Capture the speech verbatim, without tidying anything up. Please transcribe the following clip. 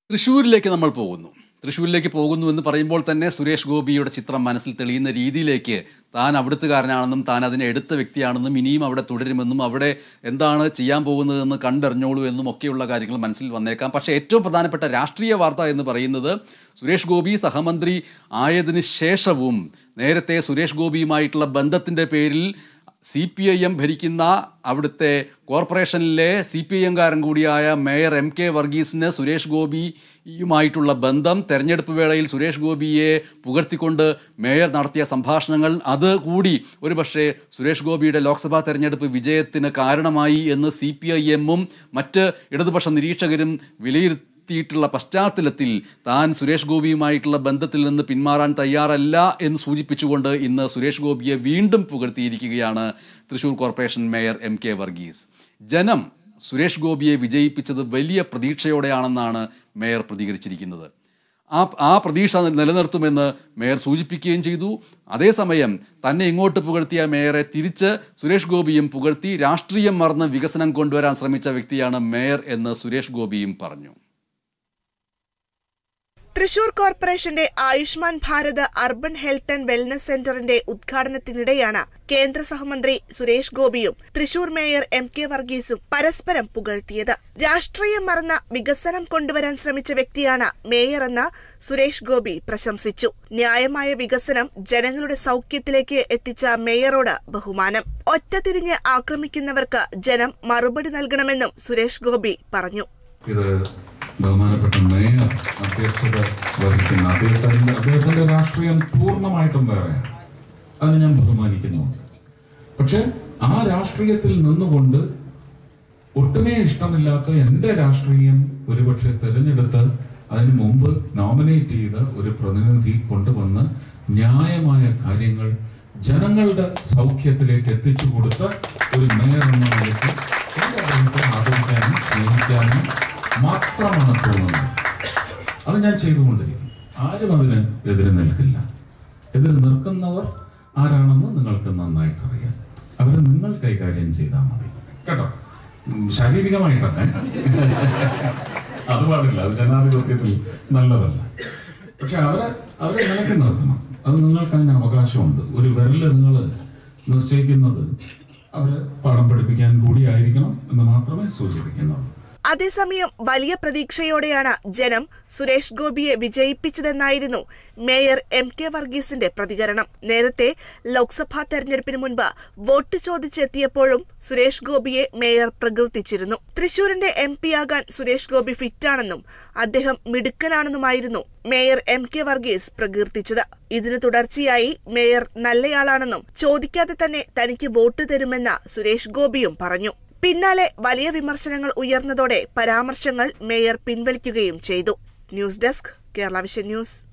തൃശ്ശൂരിലേക്ക് നമ്മൾ പോകുന്നു. തൃശ്ശൂരിലേക്ക് പോകുന്നു എന്ന് പറയുമ്പോൾ തന്നെ സുരേഷ് ഗോപിയുടെ ചിത്രം മനസ്സിൽ തെളിയുന്ന രീതിയിലേക്ക് താൻ അവിടുത്തുകാരനാണെന്നും താൻ അതിനെ എടുത്ത വ്യക്തിയാണെന്നും ഇനിയും അവിടെ തുടരുമെന്നും അവിടെ എന്താണ് ചെയ്യാൻ പോകുന്നതെന്ന് കണ്ടറിഞ്ഞോളൂ എന്നും ഒക്കെയുള്ള കാര്യങ്ങൾ മനസ്സിൽ വന്നേക്കാം. പക്ഷേ ഏറ്റവും പ്രധാനപ്പെട്ട രാഷ്ട്രീയ വാർത്ത എന്ന് പറയുന്നത് സുരേഷ് ഗോപി സഹമന്ത്രി ആയതിനു ശേഷവും നേരത്തെ സുരേഷ് ഗോപിയുമായിട്ടുള്ള ബന്ധത്തിൻ്റെ പേരിൽ സി പി ഐ എം ഭരിക്കുന്ന അവിടുത്തെ കോർപ്പറേഷനിലെ സി പി ഐ എംകാരൻ കൂടിയായ മേയർ എം കെ വർഗീസിന് സുരേഷ് ഗോപിയുമായിട്ടുള്ള ബന്ധം, തെരഞ്ഞെടുപ്പ് വേളയിൽ സുരേഷ് ഗോപിയെ പുകഴ്ത്തിക്കൊണ്ട് മേയർ നടത്തിയ സംഭാഷണങ്ങൾ, അത് കൂടി ഒരുപക്ഷെ സുരേഷ് ഗോപിയുടെ ലോക്സഭാ തെരഞ്ഞെടുപ്പ് വിജയത്തിന് കാരണമായി എന്ന് സി പി ഐ എമ്മും മറ്റ് ഇടതുപക്ഷ നിരീക്ഷകരും വിലയിരുത്തി ത്തിയിട്ടുള്ള പശ്ചാത്തലത്തിൽ താൻ സുരേഷ് ഗോപിയുമായിട്ടുള്ള ബന്ധത്തിൽ നിന്ന് പിന്മാറാൻ തയ്യാറല്ല എന്ന് സൂചിപ്പിച്ചുകൊണ്ട് ഇന്ന് സുരേഷ് ഗോപിയെ വീണ്ടും പുകഴ്ത്തിയിരിക്കുകയാണ് Thrissur corporation mayor M K Varghese. ജനം സുരേഷ് ഗോപിയെ വിജയിപ്പിച്ചത് വലിയ പ്രതീക്ഷയോടെയാണെന്നാണ് മേയർ പ്രതികരിച്ചിരിക്കുന്നത്. ആ ആ പ്രതീക്ഷ നിലനിർത്തുമെന്ന് മേയർ സൂചിപ്പിക്കുകയും ചെയ്തു. അതേസമയം തന്നെ ഇങ്ങോട്ട് പുകഴ്ത്തിയ മേയറെ തിരിച്ച് സുരേഷ് ഗോപിയും പുകഴ്ത്തി. രാഷ്ട്രീയം മറന്ന് വികസനം കൊണ്ടുവരാൻ ശ്രമിച്ച വ്യക്തിയാണ് മേയർ എന്ന് സുരേഷ് ഗോപിയും പറഞ്ഞു. തൃശൂർ കോർപ്പറേഷന്റെ Ayushman Bharat urban health and wellness സെന്ററിന്റെ ഉദ്ഘാടനത്തിനിടെയാണ് കേന്ദ്ര സഹമന്ത്രി സുരേഷ് ഗോപിയും തൃശൂർ മേയർ എം കെ വർഗീസും പരസ്പരം പുകഴ്ത്തിയത്. രാഷ്ട്രീയം മറന്ന വികസനം കൊണ്ടുവരാൻ ശ്രമിച്ച വ്യക്തിയാണ് മേയർ എന്ന് സുരേഷ് ഗോപി പ്രശംസിച്ചു. ന്യായമായ വികസനം ജനങ്ങളുടെ സൗഖ്യത്തിലേക്ക് എത്തിച്ച മേയറോട് ബഹുമാനം. ഒറ്റതിരിഞ്ഞ് ആക്രമിക്കുന്നവർക്ക് ജനം മറുപടി നൽകണമെന്നും സുരേഷ് ഗോപി പറഞ്ഞു. ബഹുമാനപ്പെട്ട മേയർ അധ്യക്ഷത വഹിക്കുന്ന അദ്ദേഹത്തിന്റെ അദ്ദേഹത്തിന്റെ രാഷ്ട്രീയം പൂർണ്ണമായിട്ടും വേറെയാണ്. അതിന് ഞാൻ ബഹുമാനിക്കുന്നുണ്ട്. പക്ഷെ ആ രാഷ്ട്രീയത്തിൽ നിന്നുകൊണ്ട് ഒട്ടുമേ ഇഷ്ടമില്ലാത്ത എൻ്റെ രാഷ്ട്രീയം ഒരുപക്ഷെ തിരഞ്ഞെടുത്ത് അതിനു മുമ്പ് നോമിനേറ്റ് ചെയ്ത ഒരു പ്രതിനിധി കൊണ്ടുവന്ന് ന്യായമായ കാര്യങ്ങൾ ജനങ്ങളുടെ സൗഖ്യത്തിലേക്ക് എത്തിച്ചു കൊടുത്ത ഒരു മേയർ എന്ന നിലയ്ക്ക് അദ്ദേഹത്തെ ആദരിക്കാനും സ്നേഹിക്കാനും മാത്രമാണ് തോന്നുന്നത്. അത് ഞാൻ ചെയ്തുകൊണ്ടിരിക്കും. ആരും അതിന് എതിരെ നിൽക്കില്ല. എതിരെ നിൽക്കുന്നവർ ആരാണെന്ന് നിങ്ങൾക്ക് നന്നായിട്ട് അറിയാം. അവരെ നിങ്ങൾ കൈകാര്യം ചെയ്താൽ മതി കേട്ടോ. ശാരീരികമായിട്ടൊക്കെ അത് പാടില്ല, അത് ജനാധിപത്യത്തിൽ നല്ലതല്ല. പക്ഷെ അവരെ അവരെ നിലയ്ക്ക് നിർത്തണം. അത് നിങ്ങൾക്ക് അതിന് അവകാശമുണ്ട്. ഒരു വിരല് നിങ്ങൾ നിശ്ചയിക്കുന്നത് അവരെ പാഠം പഠിപ്പിക്കാൻ കൂടിയായിരിക്കണം എന്ന് മാത്രമേ സൂചിപ്പിക്കുന്നുള്ളൂ. അതേസമയം വലിയ പ്രതീക്ഷയോടെയാണ് ജനം സുരേഷ് ഗോപിയെ വിജയിപ്പിച്ചതെന്നായിരുന്നു മേയർ എം കെ വർഗീസിന്റെ പ്രതികരണം. നേരത്തെ ലോക്സഭാ തെരഞ്ഞെടുപ്പിന് മുൻപ് വോട്ട് ചോദിച്ചെത്തിയപ്പോഴും സുരേഷ് ഗോപിയെ മേയർ പ്രകീർത്തിച്ചിരുന്നു. തൃശൂരിന്റെ എം പിയാകാൻ സുരേഷ് ഗോപി ഫിറ്റാണെന്നും അദ്ദേഹം മിടുക്കനാണെന്നുമായിരുന്നു മേയർ എം കെ വർഗീസ് പ്രകീർത്തിച്ചത്. ഇതിന് തുടർച്ചയായി മേയർ നല്ലയാളാണെന്നും ചോദിക്കാതെ തന്നെ തനിക്ക് വോട്ട് തരുമെന്ന് സുരേഷ് ഗോപിയും പറഞ്ഞു. പിന്നാലെ വലിയ വിമർശനങ്ങൾ ഉയർന്നതോടെ പരാമർശങ്ങൾ മേയർ പിൻവലിക്കുകയും ചെയ്തു. News desk, Kerala vision news.